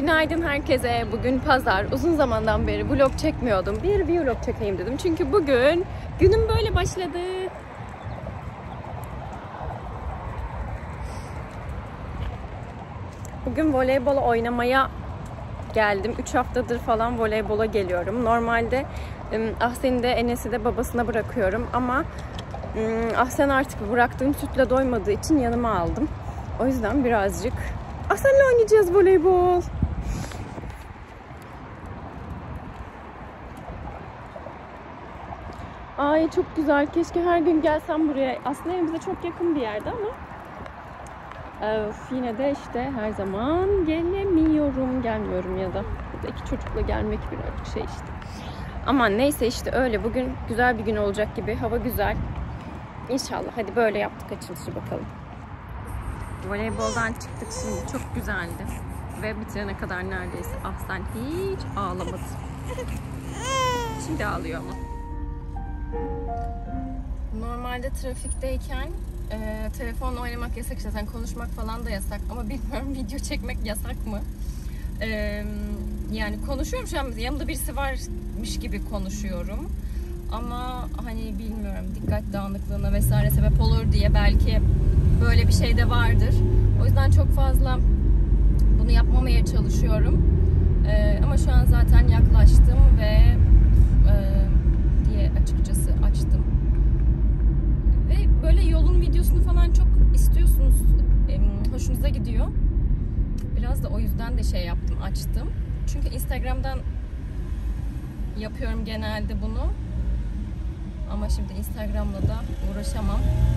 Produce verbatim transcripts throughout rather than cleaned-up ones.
Günaydın herkese. Bugün pazar. Uzun zamandan beri vlog çekmiyordum. Bir vlog çekeyim dedim. Çünkü bugün günüm böyle başladı. Bugün voleybol oynamaya geldim. üç haftadır falan voleybola geliyorum. Normalde Ahsen'i de Enes'i de babasına bırakıyorum. Ama Ahsen artık bıraktığım sütle doymadığı için yanıma aldım. O yüzden birazcık Ahsen'le oynayacağız voleybol. Ay çok güzel. Keşke her gün gelsem buraya. Aslında evimize çok yakın bir yerde ama Öf, yine de işte her zaman gelemiyorum, gelmiyorum ya da ya da iki çocukla gelmek birazcık şey işte. Aman neyse işte öyle. Bugün güzel bir gün olacak gibi. Hava güzel. İnşallah. Hadi böyle yaptık açılışı bakalım. Voleyboldan çıktık şimdi. Çok güzeldi. Ve bitirene kadar neredeyse Ahsen hiç ağlamadı. Şimdi ağlıyor ama. Normalde trafikteyken e, telefonla oynamak yasak, zaten konuşmak falan da yasak ama bilmiyorum video çekmek yasak mı? E, yani konuşuyorum şu an, yanımda birisi varmış gibi konuşuyorum ama hani bilmiyorum, dikkat dağınıklığına vesaire sebep olur diye belki böyle bir şey de vardır. O yüzden çok fazla bunu yapmamaya çalışıyorum e, ama şu an zaten yaklaştım ve e, diye açıkçası açtım. Ve böyle yolun videosunu falan çok istiyorsunuz. Hoşunuza gidiyor. Biraz da o yüzden de şey yaptım, açtım. Çünkü Instagram'dan yapıyorum genelde bunu. Ama şimdi Instagram'la da uğraşamam.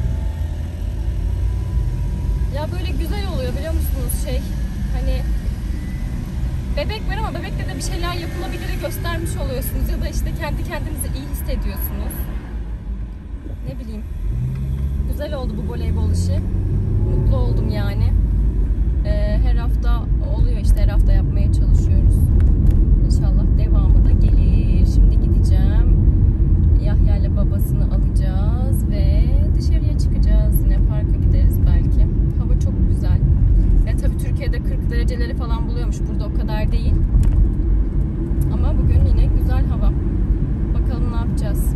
Ya böyle güzel oluyor biliyor musunuz şey? Hani bebek var ama bebekle de bir şeyler yapılabilir göstermiş oluyorsunuz. Ya da işte kendi kendinizi iyi hissediyorsunuz. Ne bileyim. Güzel oldu bu voleybol işi. Mutlu oldum yani. Ee, her hafta oluyor işte, her hafta yapmaya çalışıyoruz. İnşallah devamı da gelir. Şimdi gideceğim. Yahya ile babasını alacağız ve dışarıya çıkacağız. Yine parka gideriz belki. Hava çok güzel. Ya tabii Türkiye'de kırk dereceleri falan buluyormuş. Burada o kadar değil. Ama bugün yine güzel hava. Bakalım ne yapacağız.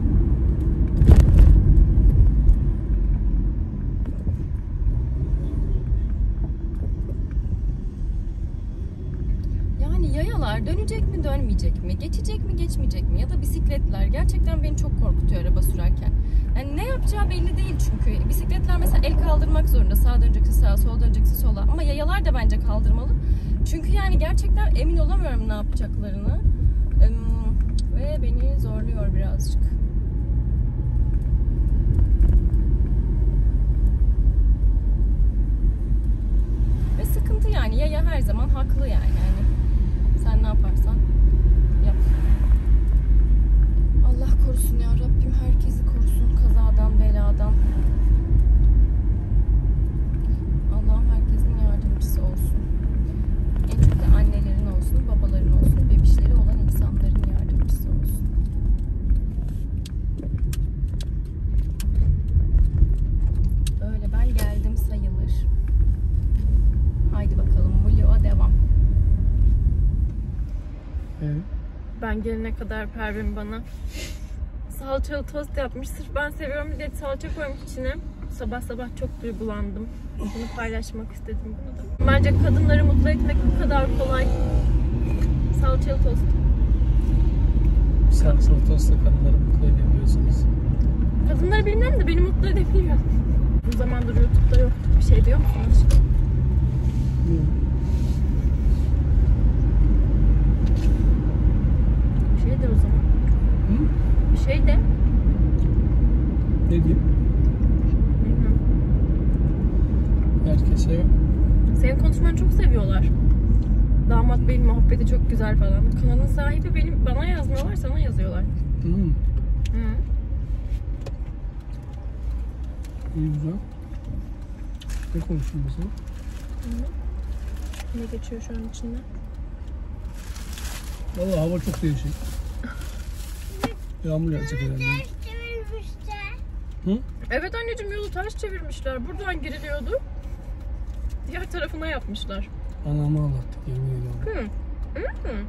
Yayalar dönecek mi dönmeyecek mi? Geçecek mi geçmeyecek mi? Ya da bisikletler gerçekten beni çok korkutuyor araba sürerken. Yani ne yapacağı belli değil çünkü. Bisikletler mesela el kaldırmak zorunda. Sağa dönecekse sağa, sola dönecekse sola. Ama yayalar da bence kaldırmalı. Çünkü yani gerçekten emin olamıyorum ne yapacaklarını. Ve beni zorluyor birazcık. Ve sıkıntı yani. Yaya her zaman haklı yani. yani Sen ne yaparsan yap. Allah korusun ya Rabbim, herkesi korusun kazadan, beladan. Allah'ım herkesin yardımcısı olsun. En çok da annelerin olsun, babaların olsun, bebişleri olan insanların yardımcısı olsun. Öyle, ben geldim sayılır. Haydi bakalım, vloga devam. Evet. Ben gelene kadar Pervin bana salçalı tost yapmış. Sırf ben seviyorum diye salça koymuş içine. Sabah sabah çok duygulandım. Bunu paylaşmak istedim burada. Bence kadınları mutlu etmek bu kadar kolay. Salçalı tost. Salçalı tostla kadınları mutlu edebiliyorsunuz. Kadınları bilmem de beni mutlu edebiliyor. Bu zamandır YouTube'da yok. Bir şey diyor musunuz? Yok. Bir şey de o zaman. Hı? Bir şey de. Ne diyeyim? Bilmiyorum. Herkese yok. Senin konuşmanı çok seviyorlar. Damat beyin muhabbeti çok güzel falan. Kanalın sahibi benim, bana yazmıyorlar, sana yazıyorlar. Hı. Hı. İyi güzel. Ne konuştun mesela? Hı. Ne geçiyor şu an içinde? Vallahi hava çok değişik. Yağmur yağacak herhalde. Hı? Evet anneciğim, yolu ters çevirmişler. Buradan giriliyordu. Diğer tarafına yapmışlar. Anamı ağlattık yemin ediyorum. Hı. Hı mı?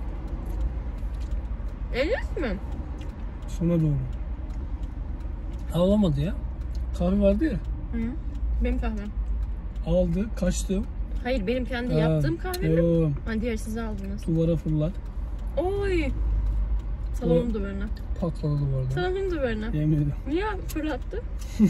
Enes mi? Sona doğru. Ağlamadı ya. Kahve vardı ya. Hı. Benim kahvem. Aldı, kaçtı. Hayır, benim kendi Ha, yaptığım kahve mi? Yok. Ha, diğer siz aldınız. Duvara fırlat. Oy. Salonun duvarına. Patladı duvarda. Salonun duvarına. Yemin ediyorum. Niye fırlattı?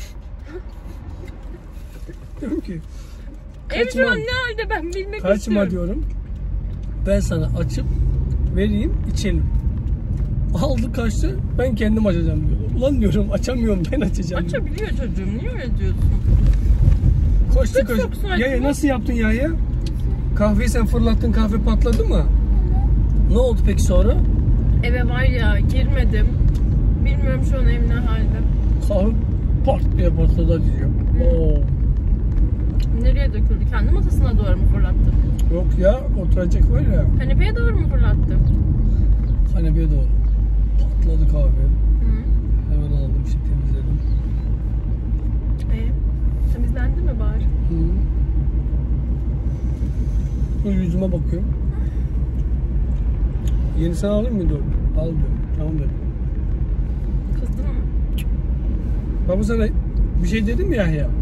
Diyorum ki Ev kaçma, şu an ne halde ben bilmek kaçma istiyorum. diyorum. Ben sana açıp vereyim içelim. Aldı kaçtı. Ben kendim açacağım diyor. Ulan diyorum açamıyorum ben açacağım. diyor. Açabiliyor çocuğum. Niye öyle diyorsun? Koştu Çok koştu. saçma. Ya, ya nasıl yaptın ya ya? Kahveyi sen fırlattın, kahve patladı mı? Ne oldu peki sonra? Eve var ya girmedim. Bilmiyorum şu an ev ne halde. Kahve pat diye patladı diyor. Oo. Nereye döküldü? Kendi masasına doğru mu fırlattı? Yok ya, oturacak var ya. Kanepeye doğru mu fırlattı? Kanepeye doğru. Patladı kahve. Hı. Hemen aldım, işte temizledim. E, temizlendi mi bari? Hı. Bu yüzüme bakıyorum. Yenisini alayım mı diyorum. Al diyorum. Tamam dedim. Kızdın mı? Baba sana bir şey dedim ya Yahya.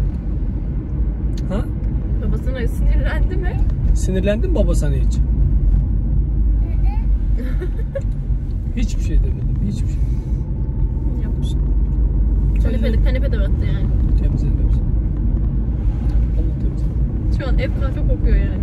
Ha? Babasına sinirlendi mi? Sinirlendin mi baba sana hiç? Hiçbir şey demedim. Hiçbir şey. Yapmış. Kanepede, kanepede battı yani. Temizledim hepsini. Allah temizledim. Şu an ev kahve kokuyor yani.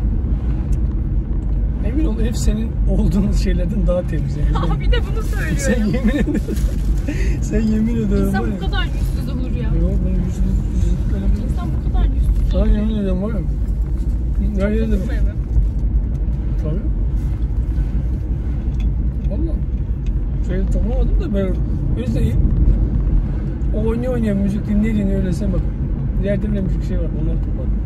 Emin ol ev senin olduğun şeylerden daha temiz. Yani. Aa, bir de bunu söylüyor Sen ya. yemin ederim. Sen yemin ederim. İnsan var bu ya. kadar yüzsüz olur ya. Yok bunun yüzünü yüzünü böyle bir. İnsan bu kadar yüzsüz Sana olur. yemin ederim var ya. Ya yemin Kızdın mı ederim. eve? Tabii. Valla. Şey tanımadım da ben öyle de o oynuyor oynuyor müzik dinleye dinleye öylesine bak. Yerde bile müzik şey var onlar topladım.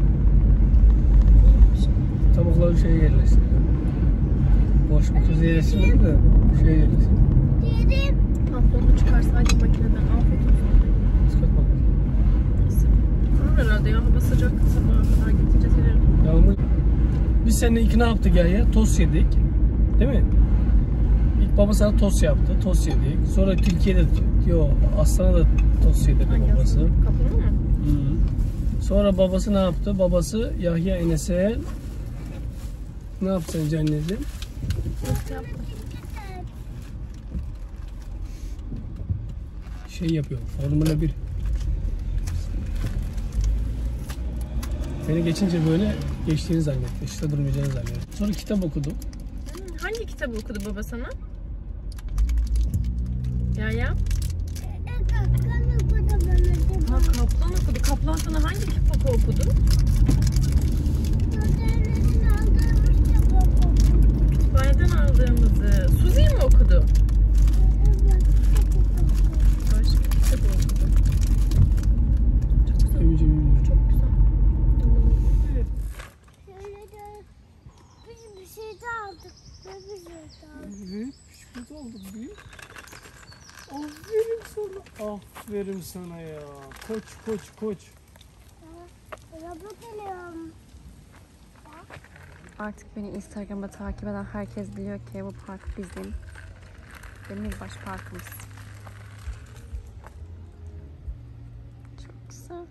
Tavukları şeye yerleştirdim. Boş bir kızı yerleştirmedim de şeye yerleştirdim. Pantolonu çıkarsaydım makineden afiyet olsun. Sıkıntı Kurur herhalde ya. Hava sıcak. Sabaha kadar gidince silerim. Yağmur. Biz seninle ilk ne yaptık ya ya? Tost yedik. Değil mi? İlk baba sana tost yaptı. Tost yedik. Sonra Türkiye'de yo Aslan'a da tost yedirdi Hangi babası. aslında? Kapalı mı? Hı. Sonra babası ne yaptı? Babası Yahya Enes'e ne yaptı sence anneciğim? Nasıl yaptın? Şey yapıyor. Formula bir. Beni geçince böyle geçtiğini zannetti. İşte durmayacağını zannetti. Sonra kitap okuduk. Hmm, hangi kitabı okudu baba sana? Ya ya. Ha, Kaplan okudu. Kaplan sana hangi kitabı okudu? Kütüphaneden aldığımızı. Suzi'yi mi okudu? Başka bir kitabı okudu. Çok güzel. Seveceğim. Çok güzel. Bir şey daha aldık. Bir şey daha aldık. Büyük küçük olduk büyük. Aferin sana. Aferin sana ya. Koç koç koç. Araba geliyorum. Artık beni Instagram'da takip eden herkes biliyor ki bu park bizim. Demirbaş Parkımız. Çok güzel.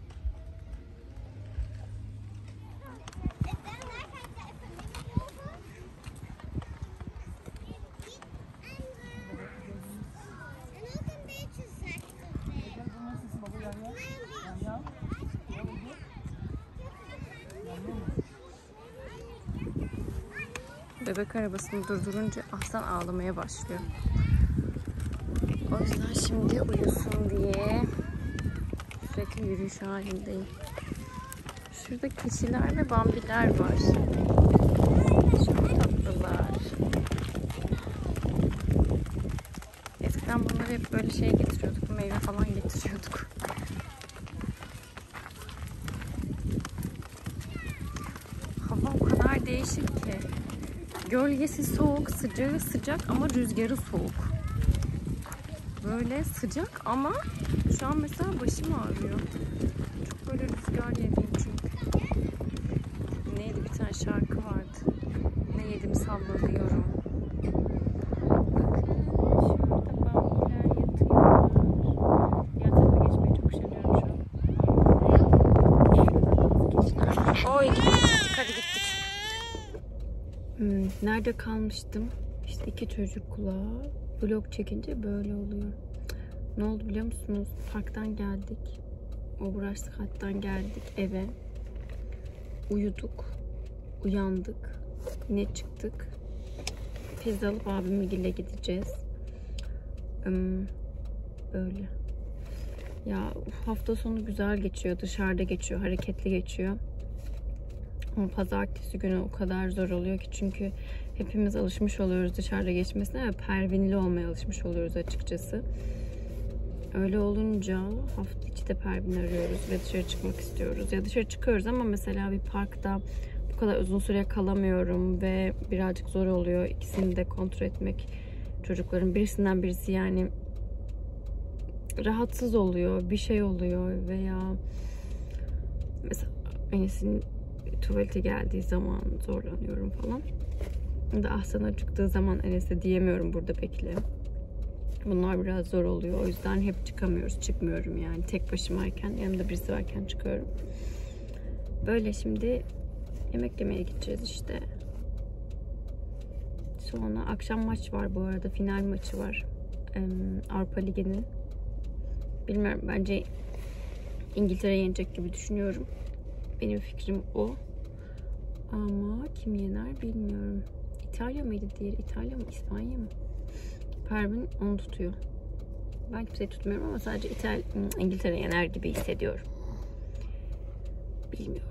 Bebek arabasını durdurunca Aslan ağlamaya başlıyor. O yüzden şimdi uyusun diye sürekli yürüyüş halindeyim. Şurada keçiler ve bambiler var. Çok tatlılar. Eskiden bunları hep böyle şey getiriyorduk, meyve falan getiriyorduk. Hava o kadar değişik ki. Gölgesi soğuk, sıcağı sıcak ama rüzgarı soğuk. Böyle sıcak ama şu an mesela başım ağrıyor. Çok böyle rüzgar yediğim çünkü. Neydi bir bir tane şarkı vardı. Ne yedim sallanıyorum. Bakın şurada bambiler yatıyorlar. Diğer tarafa geçmeye çok üşeniyorum şu an. Oy gittik, hadi gittik. Hmm, nerede kalmıştım? İşte iki çocukla vlog çekince böyle oluyor. Ne oldu biliyor musunuz? Parktan geldik. Obraştık hattan geldik eve. Uyuduk. Uyandık. Yine çıktık. Pizza alıp abimle gideceğiz. Hmm, böyle. Ya hafta sonu güzel geçiyor. Dışarıda geçiyor. Hareketli geçiyor. Ama pazartesi günü o kadar zor oluyor ki, çünkü hepimiz alışmış oluyoruz dışarıda geçmesine ve pervinli olmaya alışmış oluyoruz açıkçası. Öyle olunca hafta içi de pervin arıyoruz ve dışarı çıkmak istiyoruz. Ya dışarı çıkıyoruz ama mesela bir parkta bu kadar uzun süre kalamıyorum ve birazcık zor oluyor ikisini de kontrol etmek. Çocukların birisinden birisi yani rahatsız oluyor, bir şey oluyor veya mesela Enes'in tuvalete geldiği zaman zorlanıyorum falan. Da Ahsan'a çıktığı zaman Enes'e diyemiyorum burada bekle. Bunlar biraz zor oluyor. O yüzden hep çıkamıyoruz. Çıkmıyorum yani. Tek başımayken, yanımda birisi varken çıkıyorum. Böyle şimdi yemek yemeye gideceğiz işte. Sonra akşam maç var bu arada. Final maçı var. Ee, Avrupa Ligi'nin. Bilmiyorum. Bence İngiltere yenecek gibi düşünüyorum. Benim fikrim o. Ama kim yener bilmiyorum. İtalya mıydı diğeri? İtalya mı? İspanya mı? Pervin onu tutuyor. Ben kimseyi tutmuyorum ama sadece İtal İngiltere yener gibi hissediyorum. Bilmiyorum.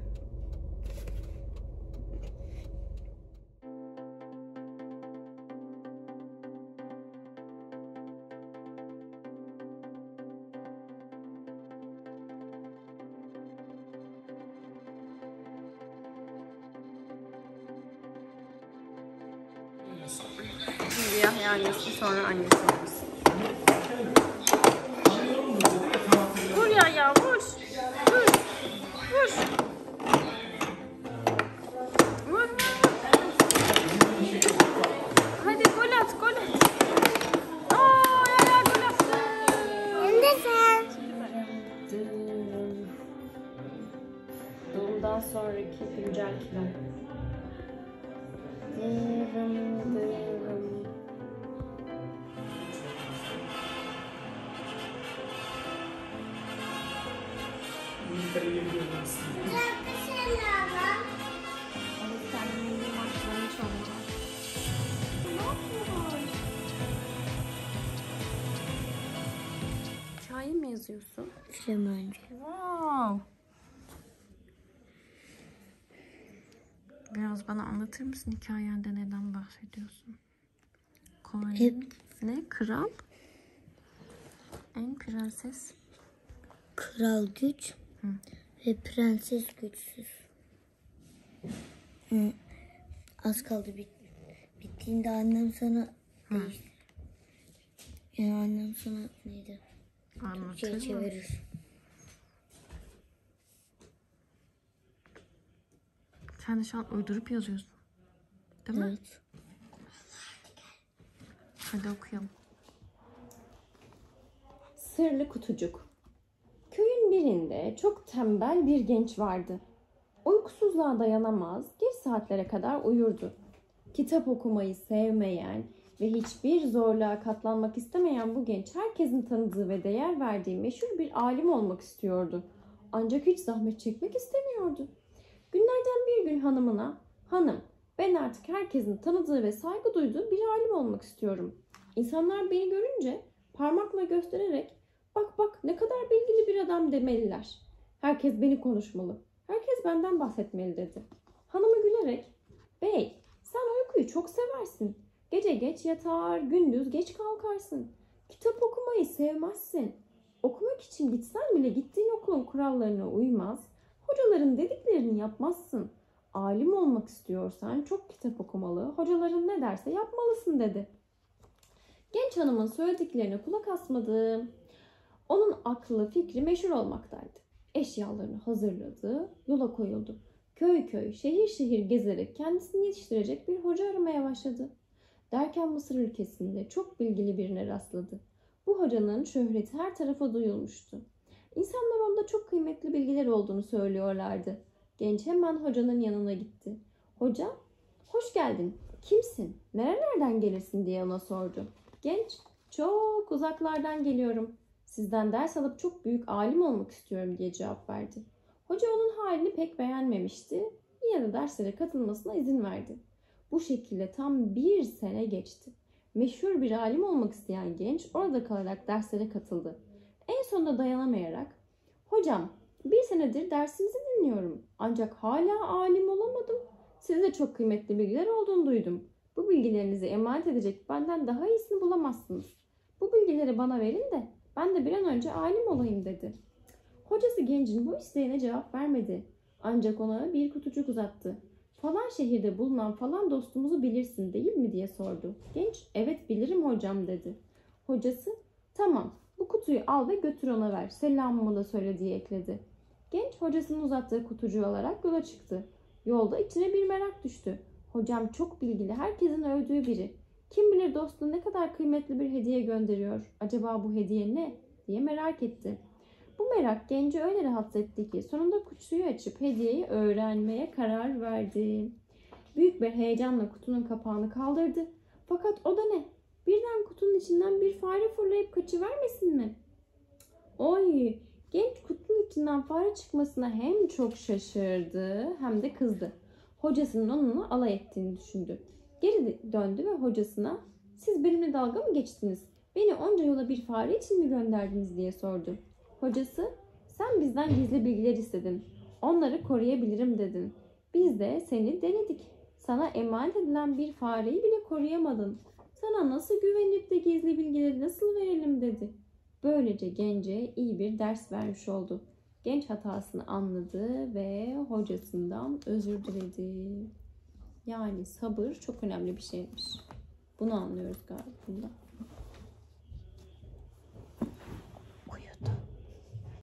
Şimdi Yahya annesi, sonra annesi annesi. Vur ya ya vur. Vur. Vur. Vur vur vur. Hadi gol at gol at. Aa ya gol attı. Hem de sen. Doğumdan sonraki güncel kilom. Dırım dırım. Hikaye mi yazıyorsun? Flemenci. Wow. Biraz bana anlatır mısın hikayende neden bahsediyorsun? Koyun. Hep Ne? Kral? En prenses. kral güç Hı. ve prenses güçsüz. Hı. Az kaldı bit bittiğinde annem sana değiş- yani annem sana neydi? Anlatır Şey mı? çevirir. Sen de şu an uydurup yazıyorsun. Değil mi? Evet. Hadi okuyalım. Sırlı kutucuk. Köyün birinde çok tembel bir genç vardı. Uykusuzluğa dayanamaz, geç saatlere kadar uyurdu. Kitap okumayı sevmeyen ve hiçbir zorluğa katlanmak istemeyen bu genç herkesin tanıdığı ve değer verdiği meşhur bir alim olmak istiyordu. Ancak hiç zahmet çekmek istemiyordu. Günlerden bir gün hanımına, "Hanım, ben artık herkesin tanıdığı ve saygı duyduğu bir alim olmak istiyorum. İnsanlar beni görünce parmakla göstererek, bak bak ne kadar bilgili bir adam demeliler. Herkes beni konuşmalı. Herkes benden bahsetmeli," dedi. Hanımı gülerek, "Bey, sen uykuyu çok seversin. Gece geç yatar, gündüz geç kalkarsın. Kitap okumayı sevmezsin. Okumak için gitsen bile gittiğin okulun kurallarına uymaz. Hocaların dediklerini yapmazsın. Alim olmak istiyorsan çok kitap okumalı, hocaların ne derse yapmalısın," dedi. Genç hanımın söylediklerine kulak asmadı. Onun aklı fikri meşhur olmaktaydı. Eşyalarını hazırladı, yola koyuldu. Köy köy, şehir şehir gezerek kendisini yetiştirecek bir hoca aramaya başladı. Derken Mısır ülkesinde çok bilgili birine rastladı. Bu hocanın şöhreti her tarafa duyulmuştu. İnsanlar onda çok kıymetli bilgiler olduğunu söylüyorlardı. Genç hemen hocanın yanına gitti. Hoca, hoş geldin, kimsin, nerelerden gelirsin diye ona sordu. Genç, çok uzaklardan geliyorum. Sizden ders alıp çok büyük alim olmak istiyorum diye cevap verdi. Hoca onun halini pek beğenmemişti. Yine de derslere katılmasına izin verdi. Bu şekilde tam bir sene geçti. Meşhur bir alim olmak isteyen genç orada kalarak derslere katıldı. En sonunda dayanamayarak, hocam bir senedir dersinizi dinliyorum ancak hala alim olamadım. Size çok kıymetli bilgiler olduğunu duydum. Bu bilgilerinizi emanet edecek benden daha iyisini bulamazsınız. Bu bilgileri bana verin de ben de bir an önce alim olayım dedi. Hocası gencin bu isteğine cevap vermedi. Ancak ona bir kutucuk uzattı. Falan şehirde bulunan falan dostumuzu bilirsin değil mi diye sordu. Genç, evet bilirim hocam dedi. Hocası, tamam bu kutuyu al ve götür ona ver. Selamımı da söyle diye ekledi. Genç hocasının uzattığı kutucuğu alarak yola çıktı. Yolda içine bir merak düştü. Hocam çok bilgili, herkesin övdüğü biri. Kim bilir dostuna ne kadar kıymetli bir hediye gönderiyor. Acaba bu hediye ne diye merak etti. Bu merak genci öyle rahatsız etti ki sonunda kutuyu açıp hediyeyi öğrenmeye karar verdi. Büyük bir heyecanla kutunun kapağını kaldırdı. Fakat o da ne? Birden kutunun içinden bir fare fırlayıp kaçıvermesin mi? Oy! Genç kutunun içinden fare çıkmasına hem çok şaşırdı hem de kızdı. Hocasının onunla alay ettiğini düşündü. Geri döndü ve hocasına siz benimle dalga mı geçtiniz? Beni onca yola bir fare için mi gönderdiniz diye sordu. Hocası, sen bizden gizli bilgiler istedin. Onları koruyabilirim dedin. Biz de seni denedik. Sana emanet edilen bir fareyi bile koruyamadın. Sana nasıl güvenip de gizli bilgileri nasıl verelim dedi. Böylece gence iyi bir ders vermiş oldu. Genç hatasını anladı ve hocasından özür diledi. Yani sabır çok önemli bir şeymiş. Bunu anlıyoruz galiba bundan.